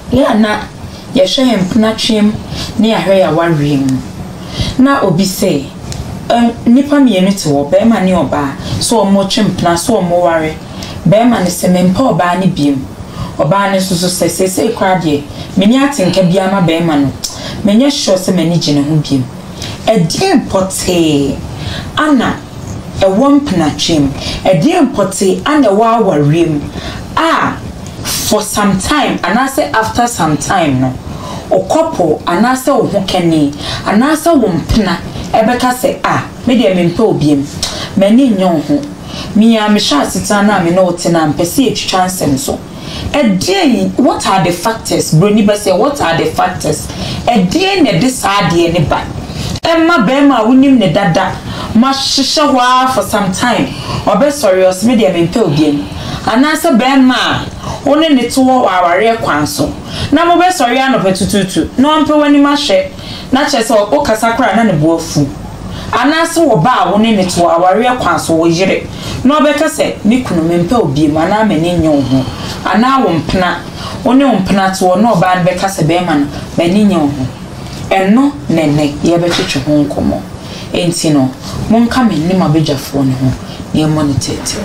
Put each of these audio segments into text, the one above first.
ya na ya hwe hempna twem ne ya hwe ya warem na obi say nipa mienu te wo be ma ne oba so omo twempna so omo ware be ma ne se mempa oba ne biem oba ne so se kwa de meni atenka bia ma be ma no menye sure se mani gine ho biem edie pote ana ewompna twem edie pote ana wa warem for some time and I say after some time no o couple and I say o ho kani and I say wompna ebeka say me de mempa obiem mani nyon ho me am sha sitana me no tena mpese etwitwa nsem so edie what are the factors broni be say what are the factors edie ne disade ne ba emma be ma wonim ne dada ma hwehwe hwa for some time obe serious me de mempa obiem and I say be ma one ne to aware kwan so na mo be sori anope tututu no ampe wani ma hye na che se o kasakra na ne boafu anase wo ba wone ne to aware kwan so wo yire no be ka se ni kunu mempe obi ma na me ne nyon ho ana wo mpna one wo mpna to no ba be ka se be ma no be ni nyon ho enno nene ye be twetwe ho nkomo enti no monka me ni ma bejafo ne ho ye monitor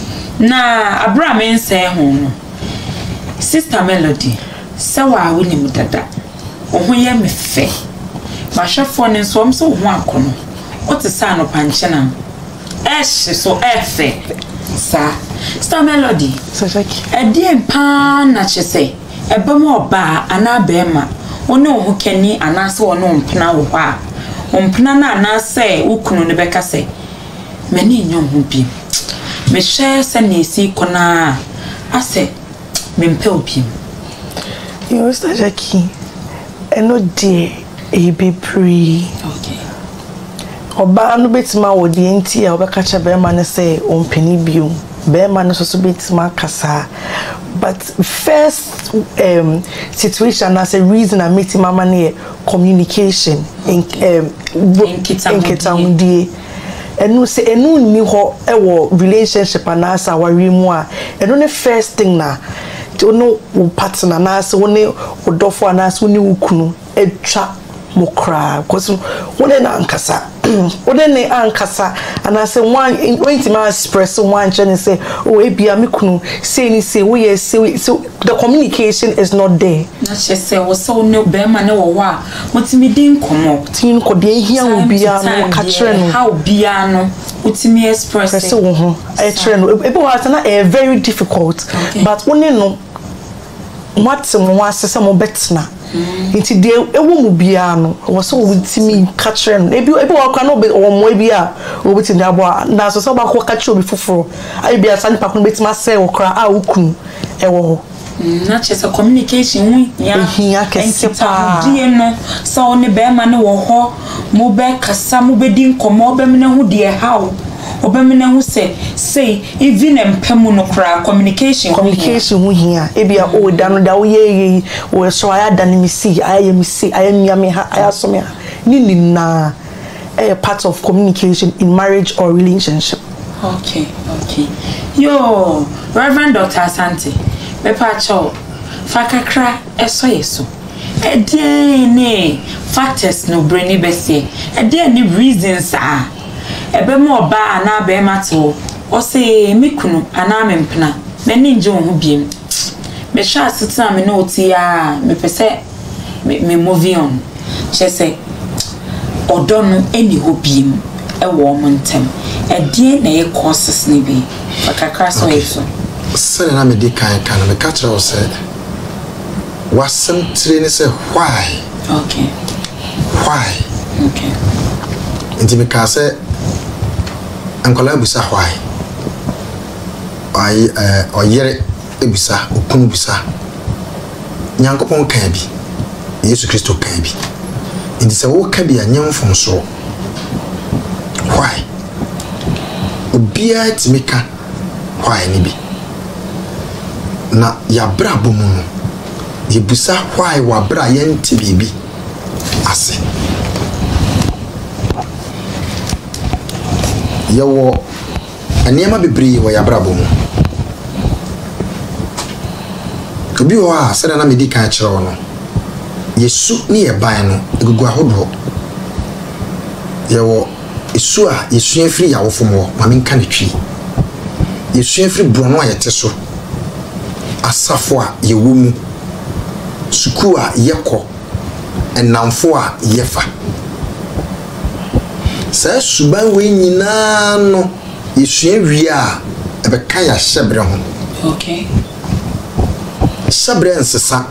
na Abraham ense ho no Sister Melody, sawa wini mudada. Oho ye me fe. Ma hwefo ne so am so ho akono. What is sa no panchena? So efe. Sa. Sister Melody. Sajaki. Edi mpa na chese. Ebe mo oba ana bema. One oho kani anase one ompna wo ha. Ompna na anase ukunu ne beka se. Mani nyom ho bi. Me hwe se na esi kona ase mempe obiem you Mr. Jackie eno die e be pre okay oba no betima wo die nti a obeka cha be ma ne say ompeni biom be ma ne so betima kasa but first situation as a reason I meet mama ne communication in kitamudie enu se enu ni ho ewo relationship anasa wari mu a enu ne first thing na ono wo partner na se woni odofo anasa woni wukunu etwa mokra because woni na ankasa woni ne ankasa anasa one intima express one chene say oh ebia mekunu say ni say we yes say so the communication is not there na che say wo so no be ma ne wo wa motimi din komo tin ko de hia wo bia no ka kire no how bia no utimi express wo ho e kire no e be wa na very difficult but woni no what mo asese mo betna nti de ewo mu bia no wo so utimi ka kire no e bi wa kwa no wo mo bia wo beti nda bo na so so ba ko ka kire obi foforo ai bia san pa ko betima se wo kra a ukunu e wo na chese communication ya kensepa die no so ne be ma ne wo ho mo be kasa mo be din komo be me ne ho de how obemene hu say even empemu no kra communication hu hia ebia o da no da wo ye wo so aya da ni misi aya misi aya miame ha aya so me ha ni na part of communication in marriage or relationship. Okay yo Reverend Dr. Asante me pa cho fakakra eso yeso ne factors no brainy bese ni reasons ebe mo ba ana be mato o se mekunu ana mempna me ninje ho biem me sha asita me no ti a me pese me moving on chese odono eni ho biem e wo mo ntem edie na ye causes ni bi fakakra so yeso se na me di kan me ka kire o se wasem tire ni se why okay nti me ka se ankola busa why oyere ebusa okunu busa nyankopon kan bi Yesu Kristo kan bi nti se wo ka bi anyamfon so why obia timika why ni bi na ya bra bomu no yebusa why wa bra yenti bibi ase yawo aniema bebre wo ya bra bomu obi ho a sɛ na medi kan kyerɛ wo no yesu ne ye ban no egugu ahodo yewo esu a yesu afiri yawofom wo ma menka ne twi yesu afiri brono a yete so asafo a yewo mu suku a yekɔ enamfo a yefa sɛ suban we nyina no yesu awie a ebeka ya hyebre ho okay hyebre nsesa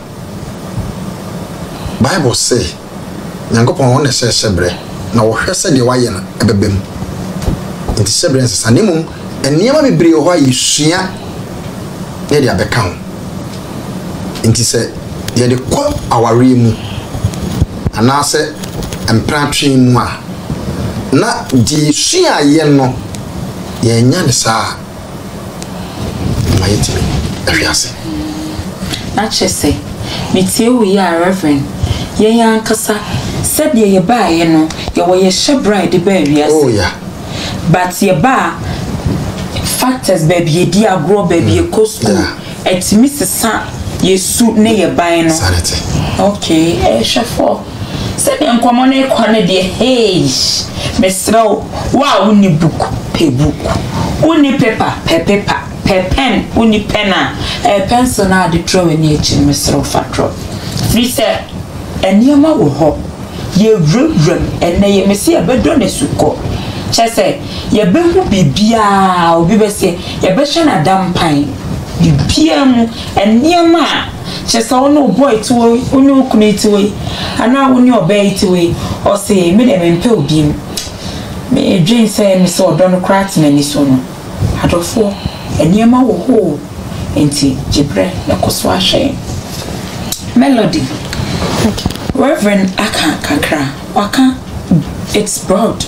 Bible say nyankopon won na hyebre na wo hwese de waye na ebebem nti hyebre nsesa nemu enniama bebre ho a yesua ne de abeka ho nti se ye de kwa aware mu anase empratwe mu a na di sua ye no ye nya ne saa ma yetime afiase na chese metie wo ya reverend ye yankasa said ye ba ye no ye wo ye shebride de ba wiase oh yeah but ye ba factors baby ye di agro baby ye ko school etimi sesa yesu ne ye ban no sanity okay shefo said en komone kwane de hey mesraw wa woni book pe book woni paper pe paper pe pen woni pena pencil na de draw ni echi mesraw fatro free say enioma wo ho ye rurem ene ye mesi ye bedo ne suko chese ye behu bibia obi be se ye be hwe na dampan bibia mu enioma chese ono boy to oni okunu to ana oni obey to o se me de mempe obi me dream say me so do no craft na ni so no adofo enioma wo ho enti jibre na koso ahwe melody Reverend aka kakra waka it's broad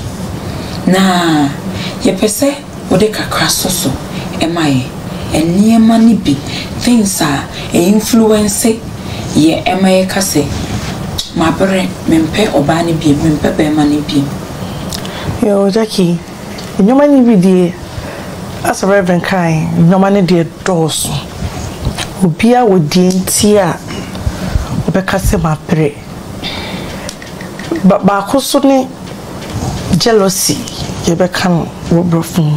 na ye pese wode kakra soso emaye eniema ni bi things are influence ye emaye kase mabere mempe oba ni bi mempe be ma ni bi yo Jackie eniema ni bi die as Reverend kai eniema ni die doors obia wodi ntia obekase mapere ba koso ne jealousy ye be kan wo brofun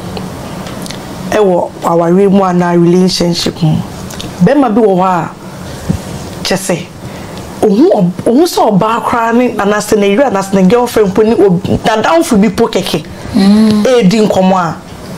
ewo aware mu ana relationship mu be ma bi wo ha chese ohun so ba kra ne anase na iri anase na girlfriend poni da down for bi pokeke di nkomo a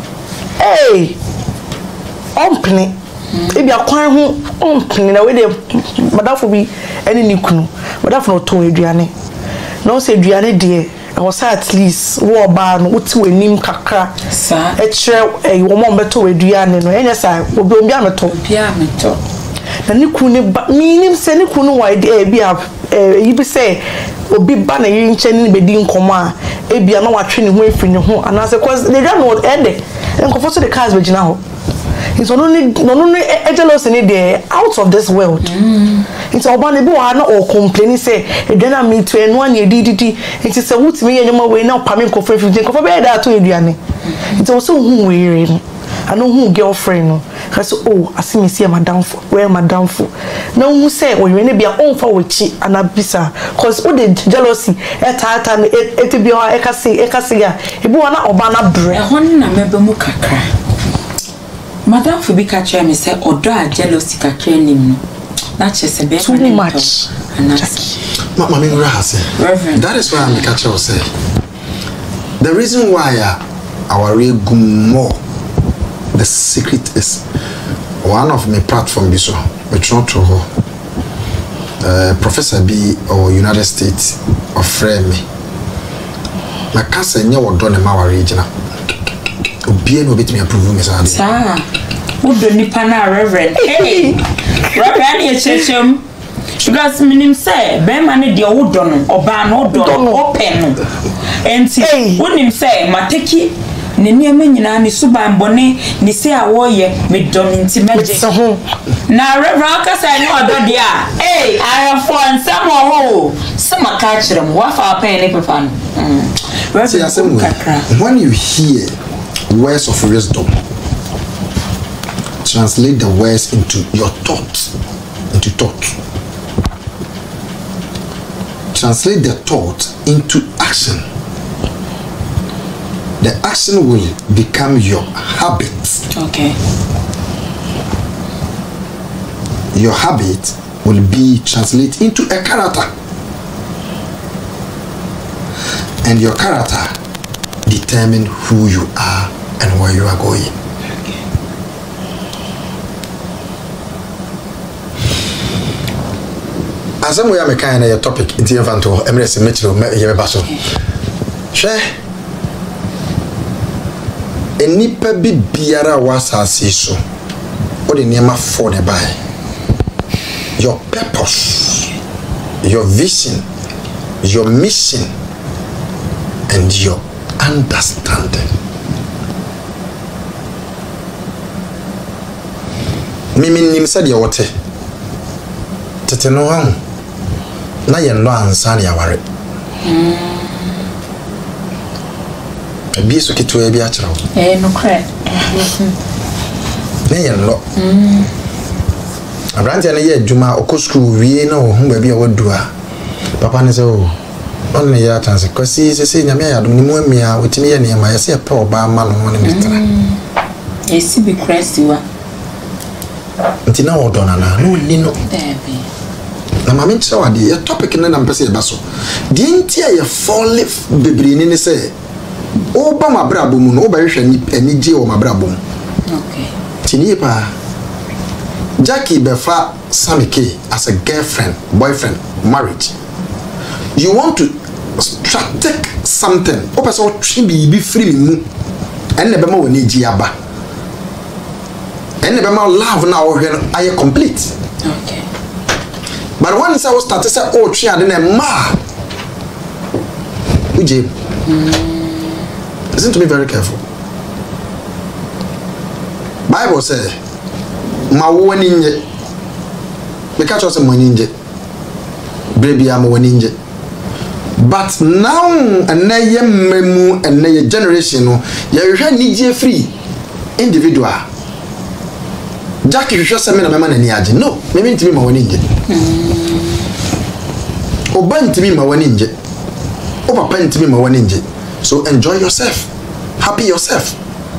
ompene ebi akwan ho ompene na we de madafo bi ene ni kunu madafo no ton aduane no say aduane de was at least wo ba no uti wenim kakra sa e kire wo mo beto aduane no enya sa obi ameto na ni kunu ba minim se ni kunu wa e bia yi bi se obi ba na yi nche ni bedi nkomo a e bia na watwe ne ho afiri ne ho anase cause the run no ende enkofo so the cars be gina ho it's only jealous in there out of this world. It's about the boy or complaining say then I meet to one year DDT. It is a wood me and way now coming for 15 for bed to Adriani. It's also whom we're in. I know who girlfriend. I said, oh, I see me see my downfall. Where my downfall? No who say when you be your own for which and a bisa. Cause all the jealousy at time it be our ekasiga. If you wanna obana bread. I want to remember Mukakra. Madam for be catcher me say odo a jealousy kakra nim na chese be too much mama me Reverend that is why I'm catcher say the reason why our more the secret is one of my platform biso we try to Professor B or United States of frame me my cousin nya wodo ne ma regional obi no bit me approve me sa wodo nipa na Reverend hey Reverend ye chechum because minim say be ma ne de wodo no oba no wodo open no enti wonim say mateki ne niam nyina ne suban bone ne say awoye me dominti meje na Reverend ka say no odo dia hey I have fun some ka kirem wa fa pen ne pepa no when you hear words of wisdom, translate the words into your thoughts. into thought. Translate the thought into action. The action will become your habit. Okay. Your habit will be translated into a character. And your character determine who you are and where you are going. Okay. As I'm going to kind of topic in the infanto, Emirates Metro, Yebaso. Share. Enipa bi biara wasase so. What the name for the by? Your purpose, your vision, your mission, and your understanding. Mimi nim said your water. Tete no han. Na ye no ansa na yaware. Abi so kitu e bi a kira wo. No credit. Na ye no. Abrantia na ye adwuma okosku wie na wo hu ba bi a wadu a. Papa ne se o. On ne ya tanse kwasi se nyame ya dum ni mu amia wotini ye ne ma ye se pe oba ma no ne metra. Esi bi cresti wa. Ntina wo dona na no ni no. Na mama nkyerɛ wade ya topic na mpɛsɛ yɛ ba so de ntia yɛ fall bebree ni sɛ o ba mabrabo mu no o ba hwehwɛ ani gye o mabrabo mu. Okay. Tini pa Jackie befa Samike as a girlfriend, boyfriend, marriage. You want to strategic something. O pɛ sɛ o twi bi free mu ɛnna bɛma wɔ ani gye aba ɛnna bɛma love na o hwɛ no ayɛ complete. Okay. But when I was started to say, oh, she had a ma. Uje. Listen to me very careful. Bible says, ma woni nje. Me catch us mo nje. Baby am woni nje. But now and na ye memu and na ye generation no, ye hwe nije free individual. Jackie you just say me na mema na ni age. No, me mean to me ma woni nje. Oba ntimi ma wani nje. O papa ntimi ma wani nje. So enjoy yourself. Happy yourself.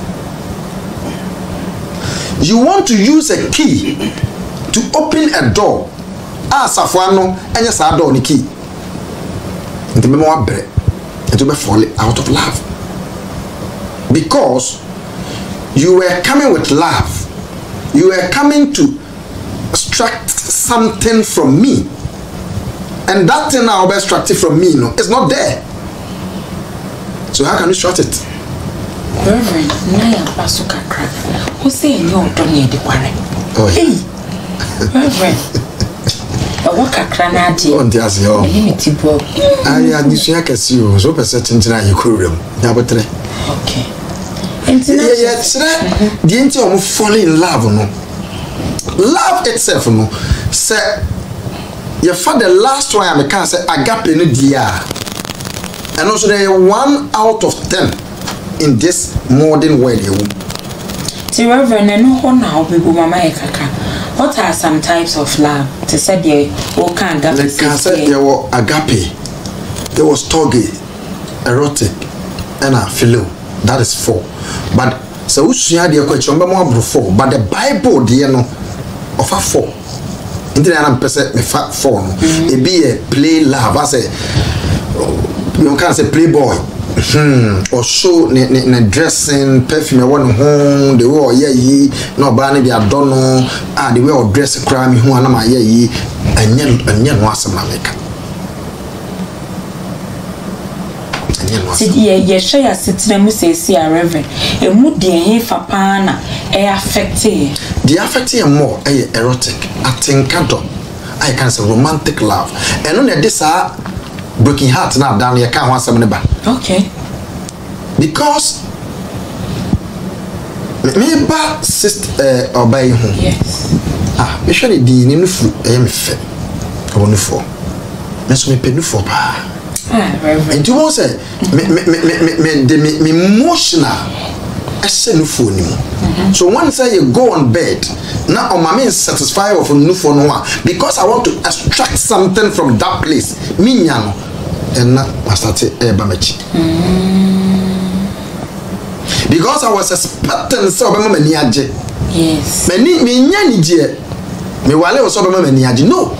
You want to use a key to open a door. Safwano enya sa door ni key. Ntimi ma wabre. Ntimi be fall out of love. Because you were coming with love. You were coming to extract something from me. And that thing now be extracted from me, no, it's not there. So how can you extract it? Reverend, Naya Basuka crack. Who say you don't need the quarry? Oh, hey, Reverend. A waka cranati on the as your limited book. I had this year, see you, so per certain you could room. Okay. Yes, the entity of falling in love, no. Love itself, no. Say, your father last one I can say agape no dia. And also they are 1 out of 10 in this modern world. See, Reverend, and no now we go mama kaka. What are some types of love? To say they all can agape. They can say there were agape, there was storge, erotic, and a philo. That is 4. But so we share the question more 4. But the Bible, dear no, of a 4. Into an person me 4 no. It be a play love. I say you can't say playboy. Or show ne dressing perfume one home the way ye no banny be adono the way or dress crime who and my ye and yen was some make. Ye share sitting say Reverend. A mood de fa pana affected. The affecting more erotic. I think I can say romantic love. And only this are breaking heart now down here can't want some back. Okay. Because me ba sister obey home. Yes. Me sure the new fruit me fe. I want for. Me so me pay for pa. Reverend. And you want say me emotional ɛhyɛ no phone mu so when say you go on bed na on my mean satisfy of no phone no because I want to extract something from that place me nya no and na start eba machi because I was expecting so obema mani age yes me nya ni je me wale so obema mani age no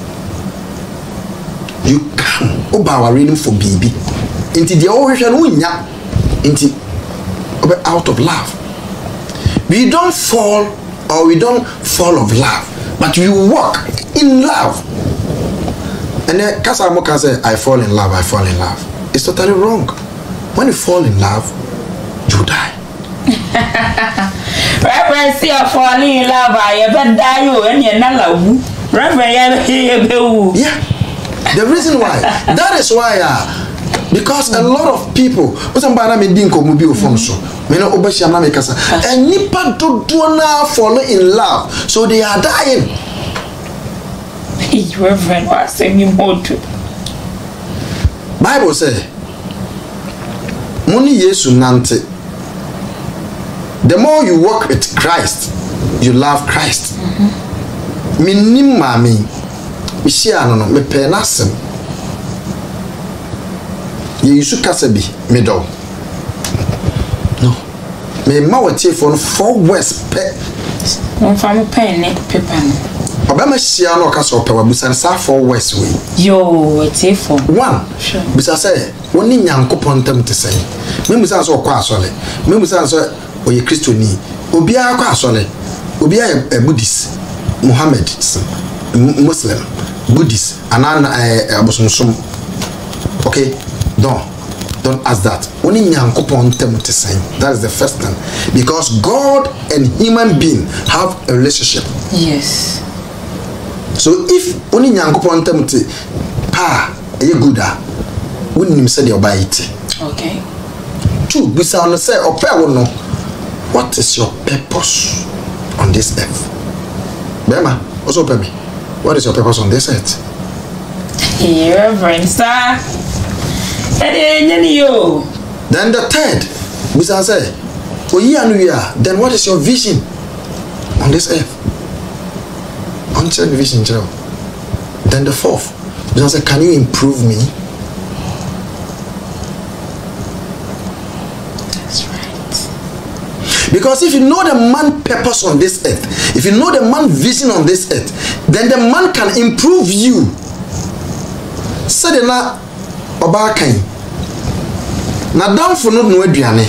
you come oba wa reading for baby into the ohwehwe no nya into out of love we don't fall or we don't fall of love but we walk in love and then kasa mo can say I fall in love it's totally wrong when you fall in love you die Reverend see you falling in love I ever die you and you na lawu Reverend you yeah the reason why that is why because a lot of people usambana me dinko mu bi ofon so me no obashi am na me kasa and nipa dodo na fall in love so they are dying Reverend was saying more to Bible say money Yesu nante the more you walk with Christ you love Christ minim mami mi share no me pe na asem Yesu kasa bi me do no me ma watie for 4 words pe on fam pen ne paper no obama share no kasa ope wa busan sa 4 words we yo watie for 1 bisa say woni nyankopon tam te say me musan so kwa asole me musan so oye kristoni obi akwa asole obi a buddhist Muhammad Muslim Buddhist anana abosomsom okay don't ask that only nyankopon tem to say that is the first thing because God and human being have a relationship yes so if only nyankopon tem to e gooda wonim say the obayiti okay 2 bisa on say ope no what is your purpose on this earth Bema also pay me what is your purpose on this earth Reverend sir then the third we say then what is your vision on this earth until vision child then the fourth we say can you improve me that's right because if you know the man purpose on this earth if you know the man vision on this earth then the man can improve you sadena oba kan na danfo no no aduane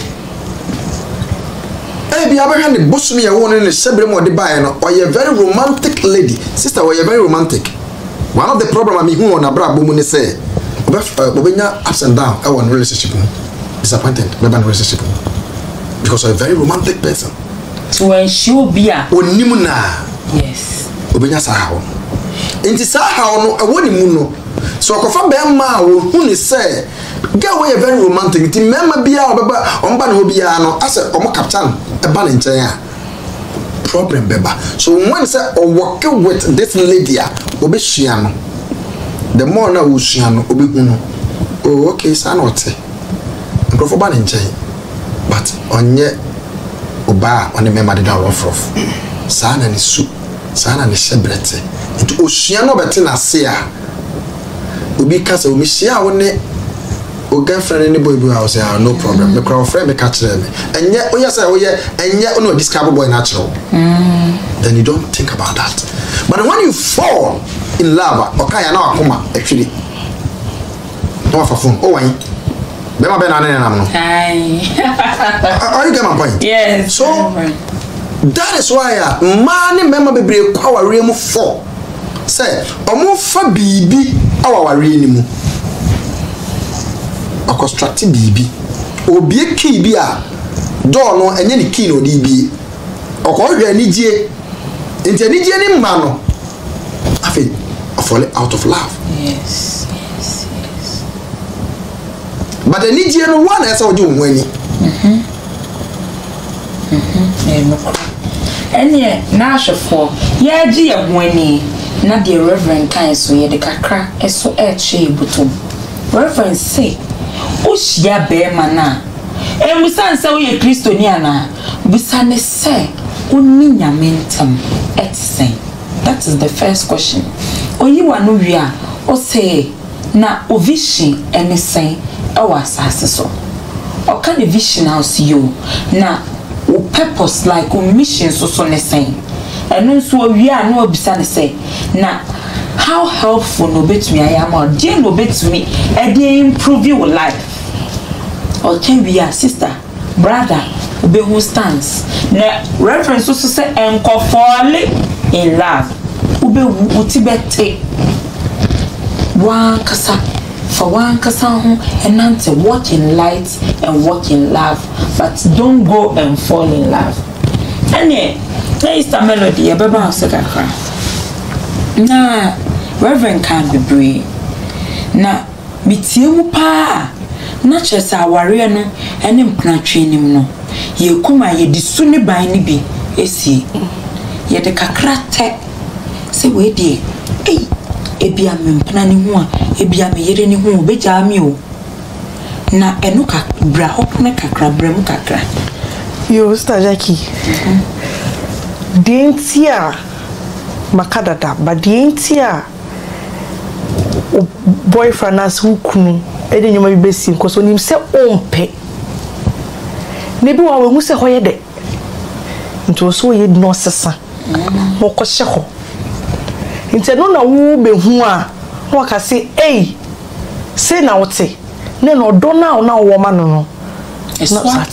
bi abahwa ne bosumi ya won ne sebre mo de bae no oye very romantic lady sister oye very romantic one of the problem am hu on abra bomu ne say obenya ups and down our relationship disappointed never relationship because I'm a very romantic person so when she be a onimu na yes obenya sahawo enti sahawo no ewoni mu no so okofa be ma wo hu ne say girl we very romantic ti mema bia obeba omba ne obia no ase omo captain e ba ne nchen a problem beba so when say o work with this lady a obehia no the more na wo hia no obehu no oh okay sa na ote nkrofo ba ne nchen but onye oba on mema de da rough sa na ne su sa na ne shebrete nti o hia no bete na se a obi kasa o mi hia wo ne o girlfriend any boy I say no problem me crowd friend me catch them and yet say and yet no describe boy natural then you don't think about that but when you fall in love okay na akoma actually no for phone oh why be ma be na no are you get my point yes so that is why man member bebre kwa ware mu fall say omo fa bibi awaware ni mu constructive bibi obi key bi a door no enye ni key no di bi okohwe anigye enti anigye ni mma no afi fall out of love yes but anigye no one esa oje wo ani ene na ahwefo ya gi ye ho ani na the reverend kan so ye de kakra eso e che butum reverend say Ushia be mana musan say we Kristo ni ana busa ne say onni nyame ntam etsen. That is the first question. Oyiwa no wi a o say na o vision anything e was asase so. O ka the vision house you na o purpose like o mission so ne say. Eno nso o wi a na obisa ne say na how helpful no betumi ayama dey no betumi e dey improve your life. O can be a sister, brother, be who stands. Na reference so say enkofole in love. Ube utibete. One kasa for one kasa ho enante walk in light and walk in love, but don't go and fall in love. Anye, na is the melody e beba house kakra. Na Reverend can be brave. Na mitie mu pa. Na chese aware no ene mpnatwe nim no ye kuma ye disu ne ban ne bi esi ye de kakrate se we die ebia me mpna ne ho a ebia me yere ne ho obeja mi o na eno ka bra hop ne kakra bra mu kakra yo Sister Jackie dentia makadada ba dentia o boyfriend as hukunu ede nyoma bi besi nkoso nim se ompe ne bi wa we mu se hoye de nto so ye no sesa mo ko hye ho nte no na wo be hu a no ka se se na wote ne no do na wo ma no no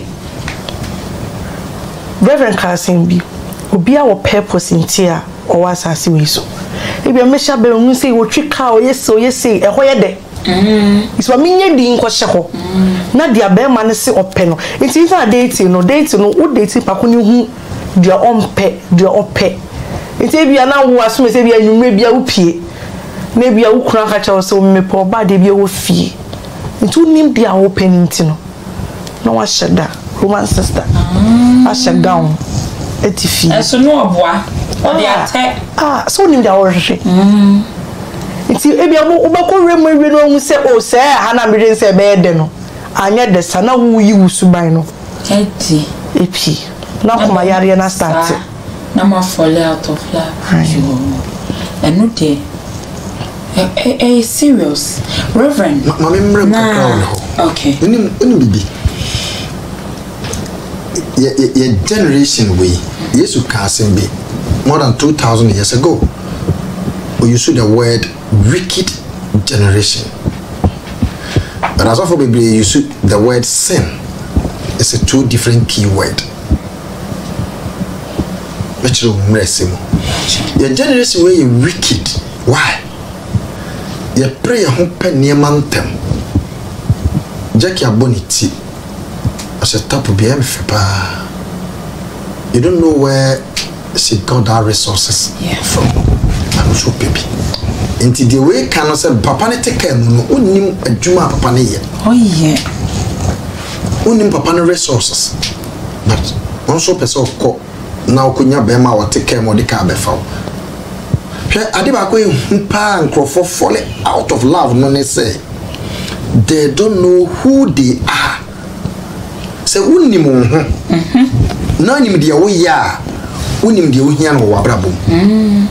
Reverend Carson bi obi a wo purpose ntia o wa asase we so ebi a mesha be hu se wo twika o yesi e hoye de iswa minye di nko hye ho na dia be ma ne se ope no nti ifa date no wo date pa ko ni hu dia ompe dia ope nti bia na wo asome se bia nwumre bia wo pie na bia wo kura ka cha so mepo ba de bia wo fie nti unim dia wo peniti no na wa sheda Roman sister a shutdown etifi eso no oboa o de ate so unim dia wo hwehwe nti ebia mo obako remu ewe no hu se o se ha na mire se be de no anya de sana wo yi wusuban no eti epi na kuma yare na start na ma fall out of love and no dey serious Reverend mama mrem kakra ho okay uni bibi ye generation we yesu kasen be more than 2000 years ago we used the word wicked generation, but as of for Bible you use the word sin. It's a two different key word. Your generation where you wicked. Why? Your prayer home pen near mountain. Jackie Aboniti as a top of BM Fipa. You don't know where she got our resources from. I'm so baby. Into the way can say papa ne take care no unim adwuma papa ne ye. Oh yeah. Unim papa ne resources. But also person ko na okonya be ma wo take care mo de ka be fa. Hwe ade ba ko pa nkrofo fall out of love no ne say they don't know who they are. Say unim ho. Na unim de wo ya. Unim de wo hia no wo abrabom.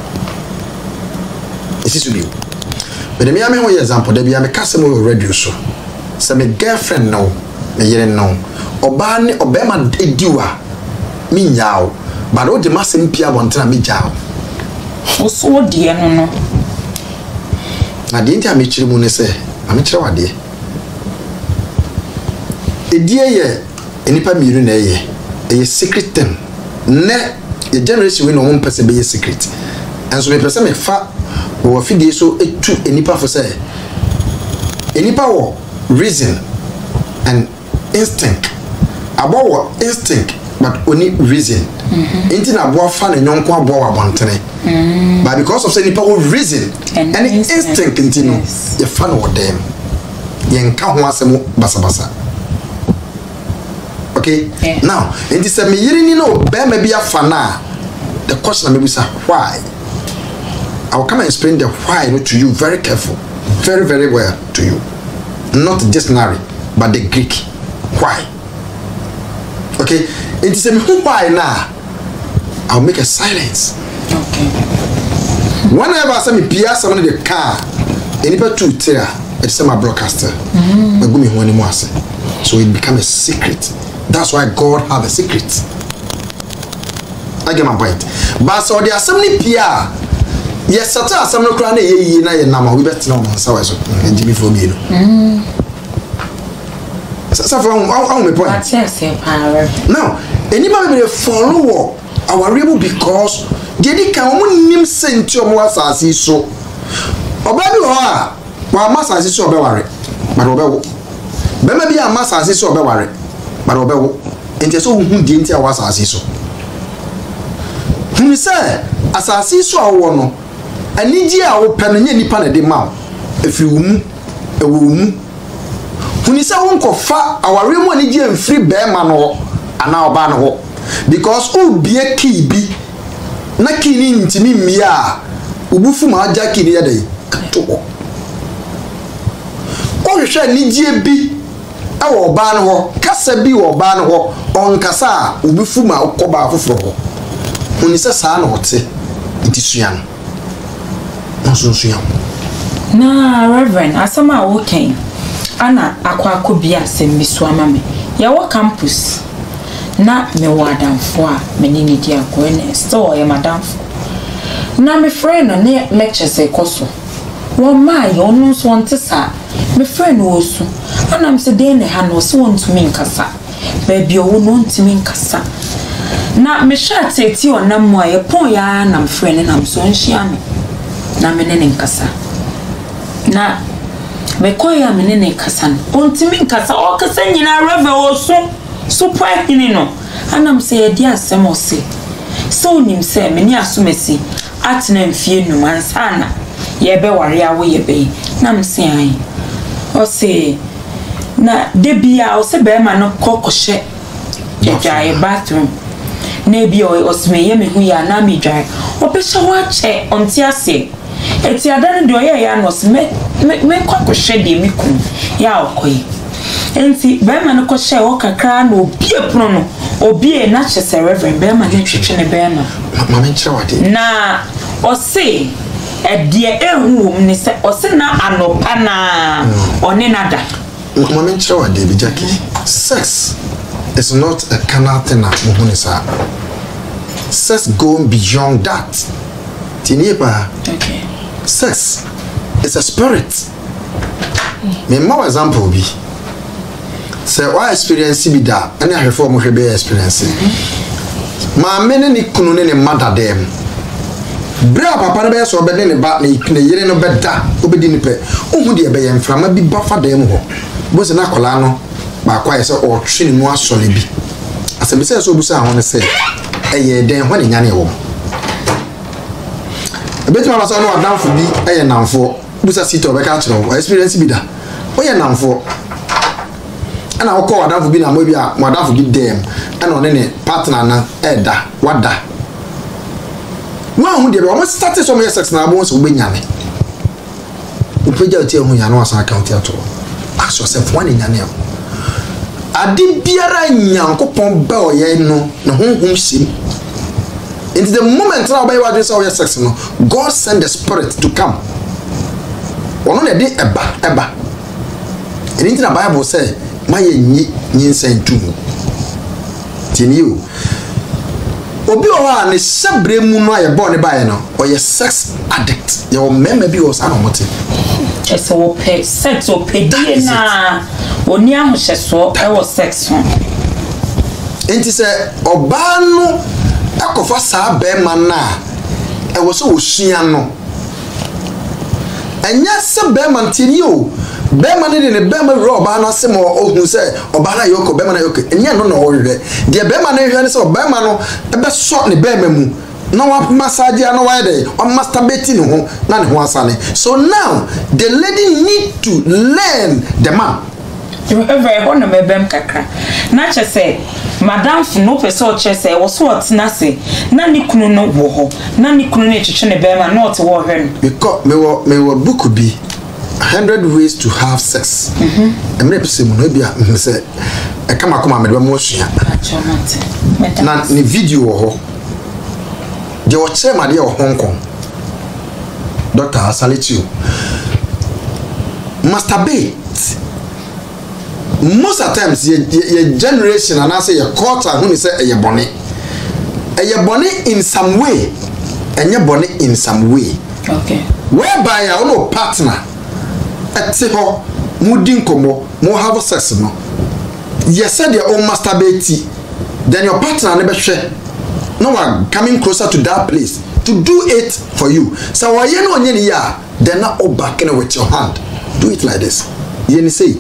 This is you. But the me example, there be a customer radio so. Say my girlfriend no, me yere no. Oba ne obema ediwa. Me nyaw. But o de masem pia wontra me jaw. So de no. Na de ntia me chiri mu ne se, me chiri wade. Edie ye enipa miru na ye. Eye secret thing. Ne ye generation we no mo pese be ye secret. And so me pese me fa o fidie so etu enipa for say enipa wo reason and instinct about instinct but only reason inti na bo fa na nyonko abo wa bontene but because of say enipa wo reason and instinct inti no ye fa no dem ye nka ho asem basabasa okay now inti say me yiri ni no be ma bia fa na the question me be say why I will come and explain the why to you very careful, very, very well to you. Not just Nari, but the Greek. why okay it is a why now I'll make a silence okay whenever I say me pia someone in the car anybody to tell it's my broadcaster I go me one anymore so it become a secret. That's why God have a secret. I get my point. But so there are so many PR. Yes, sata some no kra na ye na ye nama we bet no man sawa so Jimmy for me no. So from how me point. That's yes, power. Now, anybody be follow our rebel because they can only nim sent your more asasi so. Oba bi ho a wa masasi so oba ware. But oba wo. Be ma bi a masasi so oba ware. But oba wo. Enti so hu di enti a wa asasi so. Hunu say asasi so awo no. Aniji a wo pe no nya nipa na de ma. Efiri wo mu. Ewo mu. Hunu say won kofa aware mu aniji emfiri be ma no ana oba no ho. Because obie key bi na key ni ntimi mmia ubufu ma aja key ni yade to o hwehwe anije bi awo oba no ho kasa bi wo oba no ho onkasa ubufu ma okoba afoforo ho oni se saa na ote itisua no nso na reverend asama woken ana akwa bi asem biso amame ya wo campus na me wadamfo a menini di akone store ya madamfo na me friend no ne lectures ekoso wo ma ye onu so onte sa me friend wo su ana mse de ne ha no so ontumi nkasa ba bia wo no ontumi nkasa na me sha teti onam mo ye pon ya na me friend na mso nhia me na me ne nkasa na me koya me ne nkasa ontumi nkasa o kasa nyina reve wo su super hini no anam se yedi asem ose so nim se me ni asomesi atena mfie num ansana ye be ware awo ye be nam se an ose na debia ose be ma no kokohye ye dwae bathroom na bi osme ye me hu ya na me dwae obehye wa che onti ase eti adane de oye ya no osme me kokohye de mi kun ya okoyi enti bema no kohye wo kakra na obie prono no obie na chese reverend bema ne twetwe ne bema mama nchira wade na ose edie ehu ni se ose na anopa na one nada mama nchira wade bi Jackie sex is not a carnal thing mohunisa sex going beyond that tinieba okay sex is a spirit me more example bi say why experience bi da any ahwefo mo hwe be experience ma mene ni kunu ne mother dem bra papa ne be so be ne ba ne yire no beda obedi ni pe ohu de be ye mframa bi ba fa dem ho bo se na kola no ba kwa ye se o twe ni mu asole bi asem se so bu se ahon se eye den ho ne nya ne wo ebeti ma so no adamfo bi eye namfo bu se sito be ka kire experience bi da o ye namfo ana okọ wadafo bi na mo bi a wadafo bi dem ana one ne partner na eda wada wa hu de be o start so mo sex na abo so gbanyane o peja o tie hu ya no asan account ato ask yourself one nyane ade biara nyankopon ba o ye no na honhom sim into the moment na oba you say sex no God send the spirit to come ono na de eba anything the Bible say maye nyi sentu tiniu obi o ha ne sebre mu no aye bo ne bae no o ye sex addict ye o mema bi o sa no mote ese wo pe sex o pe die na oni ahosheso e wo sex ho enti se oba no akofa sa be ma na e wo so osua no enya se be man tiniu bema ne de bema roba na se mo ohun se oba na yoko bema na yoko enya no na ohwe de bema na hwe ne se bema no ebe so ne bema mu na wa massage na wa de o masturbate ne ho na ne ho asane so now the lady need to learn the man very one me bem kakra na che se madam no person che se wo so otina se na ni kunu no wo ho na ni kunu ne twetwe ne bema na o te wo hwe no because me wo book bi 100 ways to have sex. I'm not saying no be say e kama koma me mo hua. Na ni video ho. Je o che ma de o Hong Kong. Dr. Asalitu. Masturbate. Most of the times your generation and I say your culture who say you bonny. You bonny in some way. And you bonny in some way. Okay. Whereby your own partner at ho mudin komo mo have sex no. You said your own masturbate, then your partner never share. No one coming closer to that place to do it for you. So why you know ya then not all back in with your hand. Do it like this. You say.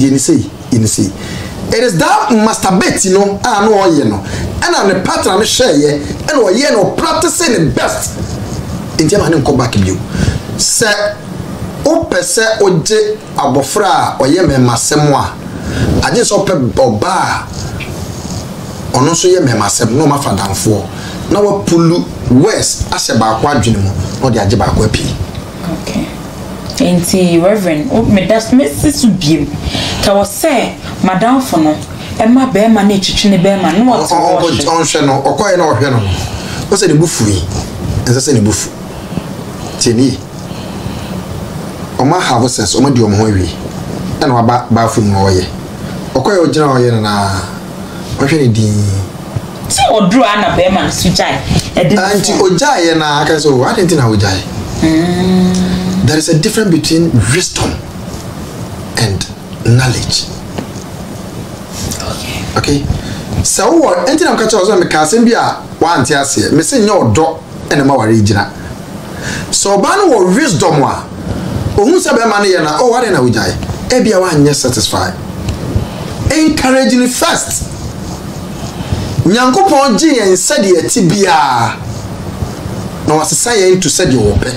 It is that masturbate, you know, I know you know. And I'm the partner share ye and what you know practicing the best. In Germany come back you. Say o pese oje abofra oyeme masemwa. I just open oba. Ono so ye me masem no ma fadanfo. Na wa pulu west ase ba kwa adwene mu. No de age ba kwa pi. Okay. Enti Reverend o me das message to biem. Ka wo say madam fo no e ma be ma na etwetwe ne be ma no what on hwe no okoye na ohwe no. O say ne bufu yi. Ense say ne bufu. Teni. O ma have sense o ma di o mo ho wi. E na ba fu no oye. Okoye o gina oye na ohwe ne di. Ti odru ana be ma su jai. E di anti ojaye na aka so I didn't know ojaye. There is a difference between wisdom and knowledge. Okay. So what? Anything I'm catching also me can be a one tiase. Me say your dog and ma wari gina. So ban wo wisdom wa. Ohun se be ma na na oh what na ujai. E bia wa anya satisfied. Encouraging first. Nyankopon gi en said ye ti bia. Na wasesa ye into said your open.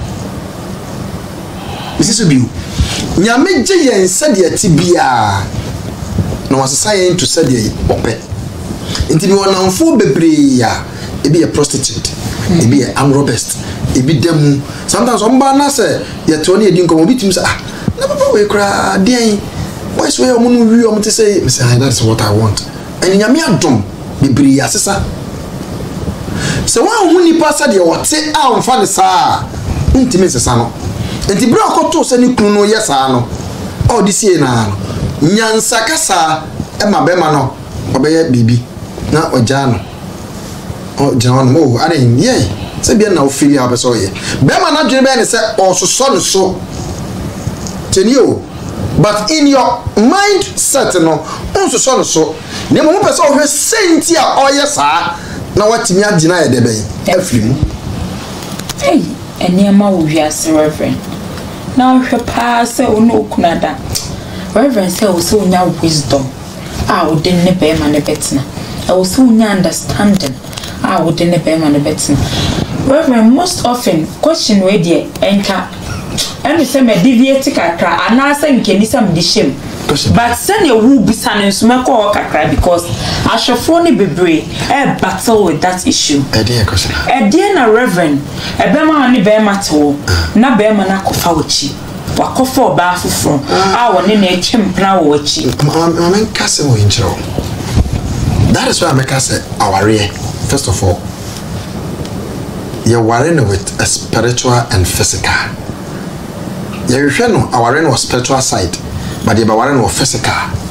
Mrs. Biu. Nyame gi ye said ye ti bia. Na wasesa ye into said ye open. Inti bi wonamfo bebre ya e be a prostitute. E be a amrobest. E be demu. Sometimes omba na say ye to na edin komo bitim say ah na papa we kra den. Why so ye omunu wi omte say that's what I want. And nyame adom bebre ya sesa. So one who ni pasa de wote a onfa ne saa ntimi sesa no enti bra akoto se ni kunu no yesa no all this year na no nyansa kasa e ma be ma no obeye bibi na oja no o jana no o are ye se bia na ofiri a be so ye be ma na dwene be ne se ososo no so tenio but in your mindset no ososo no so ne mo pese o hwe senti a oyesa na watimi agina ye deben afrim hey eniema wo wiase Reverend na hwe pa se ono okunada Reverend say o so nya wisdom a wo de ne be ma ne betina o so nya understanding a wo de ne be ma ne betina Reverend most often question we dey enka enu se me deviate kakra anasa nkeni sam di shem but send your woo bisan nsumeko kakra because ashofo ni bebre battle with that issue e dey na Reverend e be ma ni be mato na be ma na kofa wachi wakofa oba fufuro a woni na etwempna wo wachi amen kase wo intro. That is why I make us aware first of all you're worrying with a spiritual and physical. You're aware of spiritual side but you're aware of physical.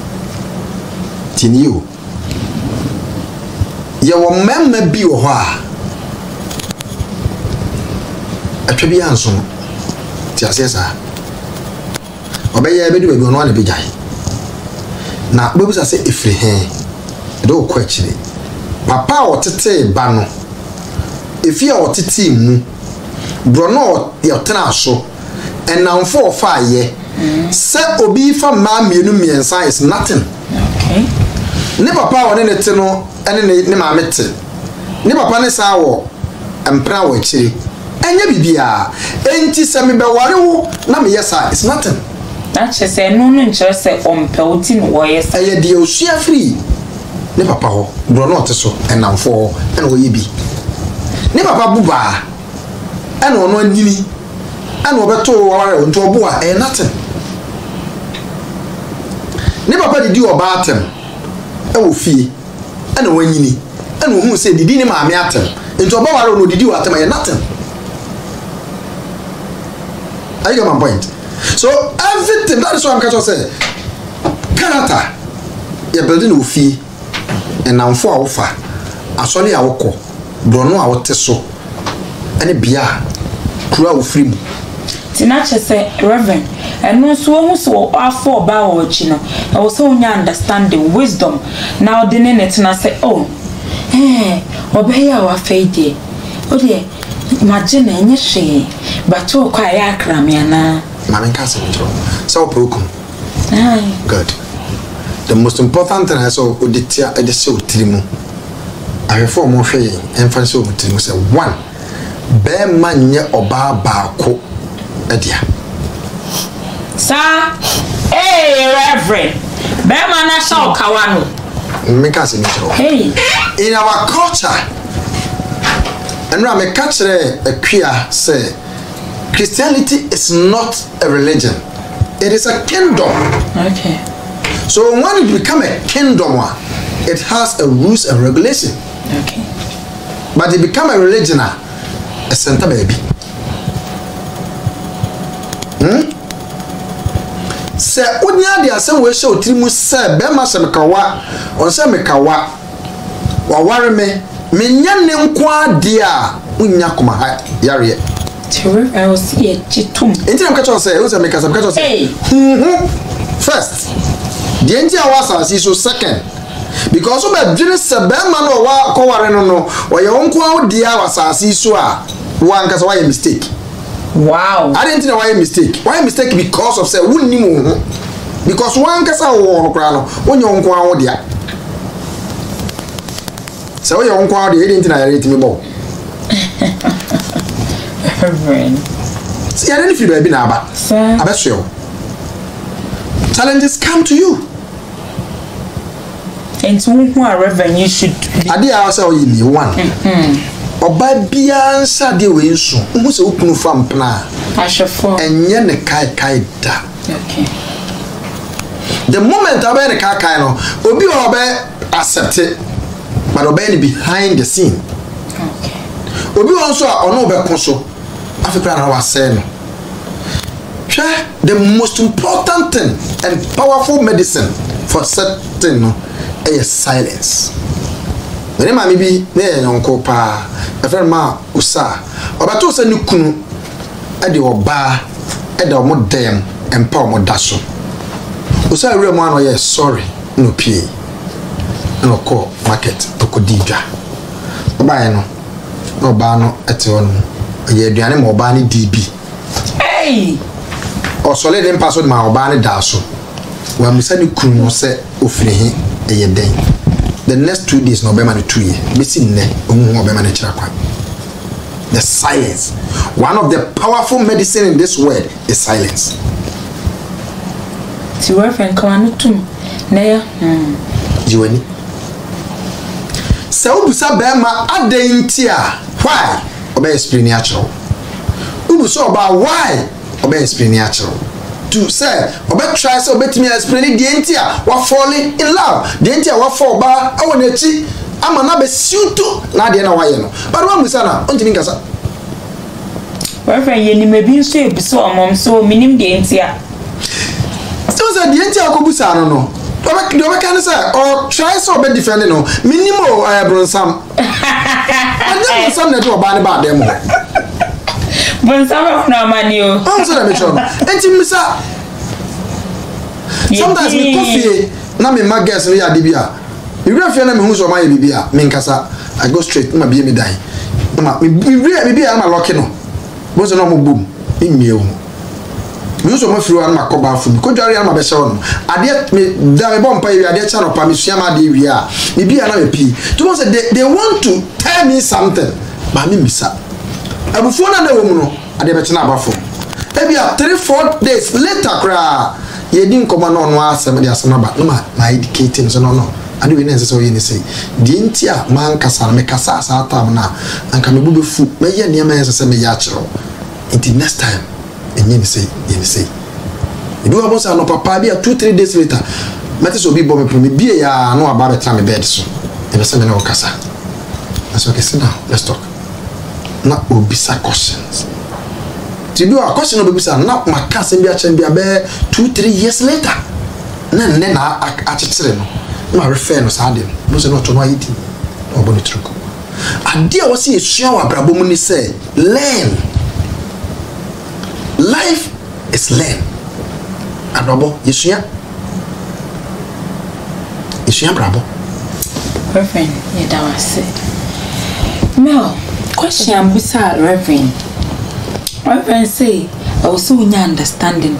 Tinu you remember be o ha atwebi anso ti asesa obeye be do no na be jai na bobusa se efri he do ko akire papa otete ba no efi a otete mu bro no ye tena so enamfo fa ye se obi fa ma mienu miensa is nothing. Okay. Ne papa woni ne te no ene ne ma mete ne papa ne sa wo empra wo akire enye bibia enti se me be ware wo na me yesa is nothing. Na che se no nche se ompe oti no wo yesa eye de osua free ne papa ho bro no te so enamfo ene wo ye bi ne papa buba ene ono anini and obeto ware onto obo a nothing ne papa didi oba atem e wo fie and wanyini and who say didi ni maame atem into oba ware no didi atem e nothing. I get my point. So everything, that is what I'm catching say. Character, you're building with fee, and now for our far. I saw the awoko, don't know our teso, and a beer, crew free. Tinacha say, Reverend, and no so our 4 bow or chino. I was so young understanding wisdom. Now the net and I say, oh, obey our fate. Oh dear, imagine any shame, but to quiet cramiana. Mammy Castle, so broken. Good. The most important thing I saw with the tear at the show Trimu. I have 4 more saying, and for so Trimu say 1. Bear man ye or bar co Edia. Sir, Reverend, bear man I saw Kawano. Hey, in our culture, and Rame catch a queer say. Christianity is not a religion. It is a kingdom. Okay. So when it becomes a kingdom, it has a rules and regulation. Okay. But it becomes a religion, a center baby. Say, when you are the we show Trimu say, Bema Samakawa, or Samakawa, or Warame, Minyan Kwa dia, Unyakuma, Yari. I was here, Chitum. Until I'm catching say, who's a maker? I'm catching say, first, the entire was as so second. Because of that, Judas Saberman or Cowareno, or your uncle, dear was as so one cause why a mistake. Wow. I didn't know why a mistake. Why a mistake? Because of say, wouldn't you? Because one cause I won't crown when your uncle, dear. So your uncle, the didn't narrate me more. See, I don't feel baby now, sir. I bet you. Challenges come to you. And to whom Reverend you should be. I did also you one. Or by Bian Sadi Winsu, who's open from Pna. I shall fall. And yen a kai da. Okay. The moment I bear the Kakano, will be obey accepted, but obey behind the scene. Okay. Will be also on over console. African was saying, the most important thing and powerful medicine for certain is silence. When I may be there, Uncle Pa, a friend ma usa, or but also Nukunu, at the bar, at the more damn and power more dasso. Usa real man, yes, sorry, no pay, no call market, Tokodija. Obayano, no bano at your ye aduane ma oba ne DB. Hey! O so le dem paso ma oba ne da so. Wa musa ni kunu no se ofiri he ye den. The next 2 days no be ma ne 2 year. Be si nne omu oba ma ne kira kwa. The silence. One of the powerful medicine in this world is silence. Ti Reverend Kawano tum na ya. Jiwani. Se obusa be ma adanti a why? Obey explain natural. Ubu so about why obey explain natural. To say obey try so obey me explain the entia what falling in love. The entia what fall ba I want echi ama na be suit na de na why no. But one musa na ontimi nkasa. Reverend ye ni mebi so e biso omom so minim the entia. So say the entia ko busa no. Obe can say or try so obey defend no. Minimo bronsam. And then some that you ban about them. But some of no money. I'm sorry, Mitchell. Sometimes me coffee, na me magas we are dibia. You don't feel me who's on my bibia, Minkasa. I go straight, my baby die. Me I'm a lucky no. Both no boom. In me. Me so much through my coba food. Could you my best on? I did me damn bomb pay, I did channel Pamisiama Divia. Maybe another P. To say they want to tell me something. But me miss up. I will phone another woman. I did better not phone. Maybe 3-4 days later, cry. You didn't come on one somebody as no, but no, my educating so no. I do necessarily say. The entire man Cassan make a sasa time now and can be food. May ye near me as a semi yachro. Until next time. enye ni say ye say ebi wa boss no papa bi 2-3 days later mate so bi bo me promi bi ya no aba betra me bed so e be say me na okasa that's okay, sit down, let's talk. Na obisa questions ti bi wa question no obisa na maka se bi a chen bi abe 2-3 years later na achichere no ma refer no sa dem no se no to no ayiti obo no truko ade a wose esua wa brabo mu ni say learn. Life is learn. Adobo esua brabo Reverend that was it. Now question bisa Reverend say I also need understanding